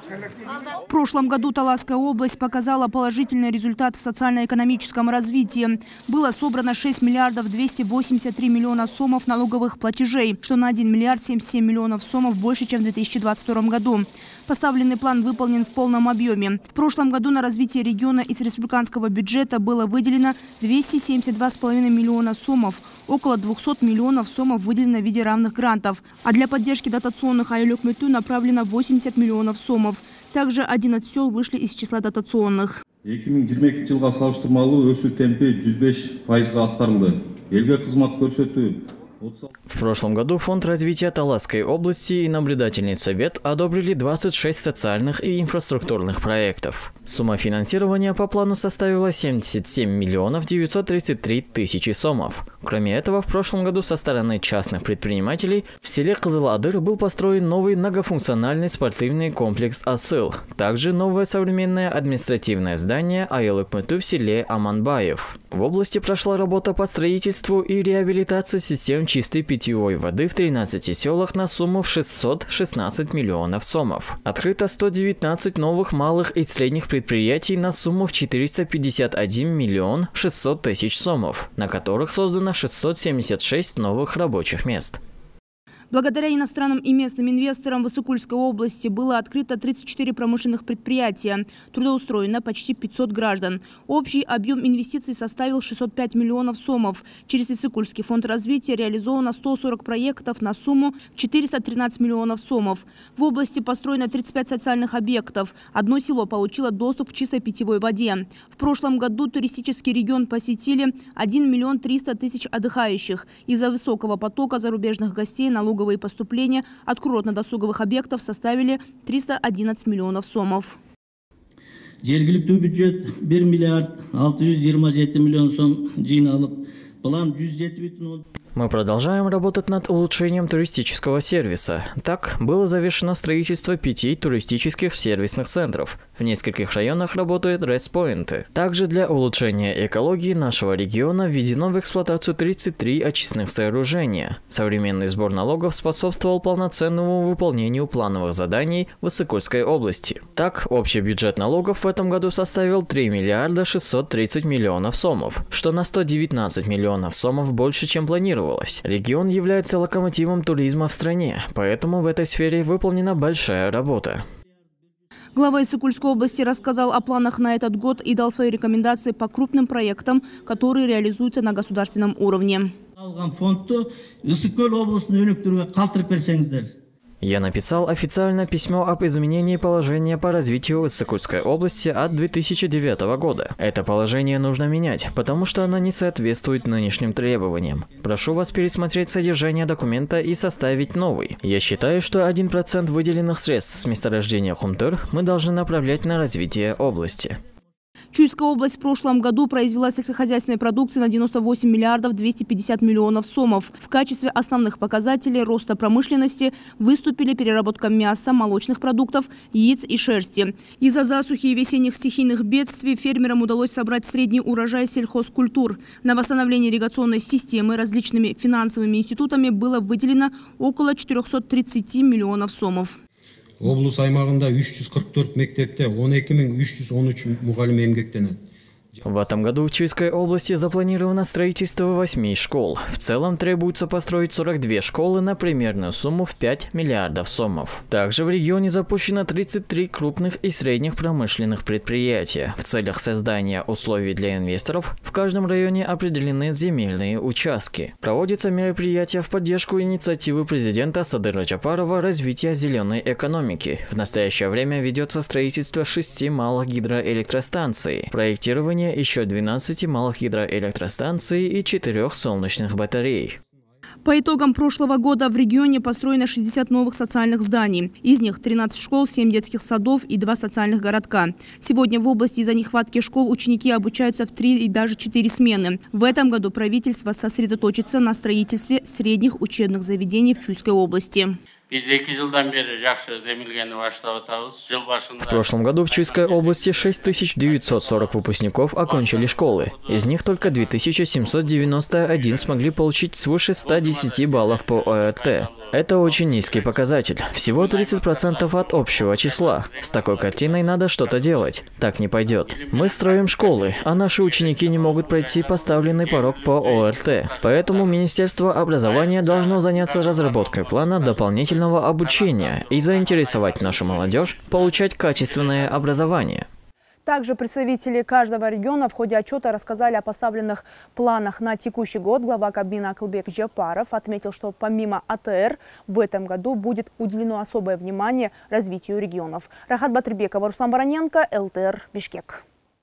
В прошлом году Таласская область показала положительный результат в социально-экономическом развитии. Было собрано 6 миллиардов 283 миллиона сомов налоговых платежей, что на 1 миллиард 77 миллионов сомов больше, чем в 2022 году. Поставленный план выполнен в полном объеме. В прошлом году на развитие региона из республиканского бюджета было выделено 272,5 миллиона сомов. Около 200 миллионов сомов выделено в виде равных грантов. А для поддержки дотационных айлюк-мюту направлено 80 миллионов сомов. Также 11 сел вышли из числа дотационных. 2022 жылга салыштырмалуу өсүү темпи 105%га аткарылды. Элге кызмат көрсөтүү. В прошлом году Фонд развития Таласской области и Наблюдательный совет одобрили 26 социальных и инфраструктурных проектов. Сумма финансирования по плану составила 77 миллионов 933 тысячи сомов. Кроме этого, в прошлом году со стороны частных предпринимателей в селе Кызыл-Адыр был построен новый многофункциональный спортивный комплекс «Асыл». Также новое современное административное здание айлык-мюту в селе Аманбаев. В области прошла работа по строительству и реабилитации систем чистой питьевой воды в 13 селах на сумму в 616 миллионов сомов. Открыто 119 новых малых и средних предприятий на сумму в 451 миллион 600 тысяч сомов, на которых создано 676 новых рабочих мест. Благодаря иностранным и местным инвесторам в Иссык-Кульской области было открыто 34 промышленных предприятия. Трудоустроено почти 500 граждан. Общий объем инвестиций составил 605 миллионов сомов. Через Иссык-Кульский фонд развития реализовано 140 проектов на сумму 413 миллионов сомов. В области построено 35 социальных объектов. Одно село получило доступ к чистой питьевой воде. В прошлом году туристический регион посетили 1 миллион 300 тысяч отдыхающих. Из-за высокого потока зарубежных гостей налоговые поступления от курортно-досуговых объектов составили 311 миллионов сомов. Жергиликтүү бюджет 1 миллиард 627 миллион сом жыйналып, план 107,10. Мы продолжаем работать над улучшением туристического сервиса. Так, было завершено строительство 5 туристических сервисных центров. В нескольких районах работают рест-поинты. Также для улучшения экологии нашего региона введено в эксплуатацию 33 очистных сооружения. Современный сбор налогов способствовал полноценному выполнению плановых заданий в Иссык-Кульской области. Так, общий бюджет налогов в этом году составил 3 миллиарда 630 миллионов сомов, что на 119 миллионов сомов больше, чем планировалось. Регион является локомотивом туризма в стране, поэтому в этой сфере выполнена большая работа. Глава Иссык-Кульской области рассказал о планах на этот год и дал свои рекомендации по крупным проектам, которые реализуются на государственном уровне. Я написал официальное письмо об изменении положения по развитию Иссык-Кульской области от 2009 года. Это положение нужно менять, потому что оно не соответствует нынешним требованиям. Прошу вас пересмотреть содержание документа и составить новый. Я считаю, что 1% выделенных средств с месторождения Хумтыр мы должны направлять на развитие области. Чуйская область в прошлом году произвела сельскохозяйственной продукции на 98 миллиардов 250 миллионов сомов. В качестве основных показателей роста промышленности выступили переработка мяса, молочных продуктов, яиц и шерсти. Из-за засухи и весенних стихийных бедствий фермерам удалось собрать средний урожай сельхозкультур. На восстановление ирригационной системы различными финансовыми институтами было выделено около 430 миллионов сомов. Облус аймагында 344 мектепте 12313 мугалим эмгектенет. В этом году в Чуйской области запланировано строительство 8 школ. В целом требуется построить 42 школы на примерную сумму в 5 миллиардов сомов. Также в регионе запущено 33 крупных и средних промышленных предприятия. В целях создания условий для инвесторов в каждом районе определены земельные участки. Проводятся мероприятия в поддержку инициативы президента Садыра Джапарова развития зеленой экономики. В настоящее время ведется строительство 6 малых гидроэлектростанций, проектирование еще 12 малых гидроэлектростанций и 4 солнечных батарей. По итогам прошлого года в регионе построено 60 новых социальных зданий. Из них 13 школ, 7 детских садов и 2 социальных городка. Сегодня в области из-за нехватки школ ученики обучаются в 3 и даже 4 смены. В этом году правительство сосредоточится на строительстве средних учебных заведений в Чуйской области. В прошлом году в Чуйской области 6940 выпускников окончили школы. Из них только 2791 смогли получить свыше 110 баллов по ОРТ. Это очень низкий показатель. Всего 30% от общего числа. С такой картиной надо что-то делать. Так не пойдет. Мы строим школы, а наши ученики не могут пройти поставленный порог по ОРТ. Поэтому Министерство образования должно заняться разработкой плана дополнительного обучения и заинтересовать нашу молодежь получать качественное образование. Также представители каждого региона в ходе отчета рассказали о поставленных планах на текущий год. Глава Кабмина Акылбек Джапаров отметил, что помимо АТР в этом году будет уделено особое внимание развитию регионов. Рахат Батырбекова, Руслан Бараненко, ЛТР, Бишкек.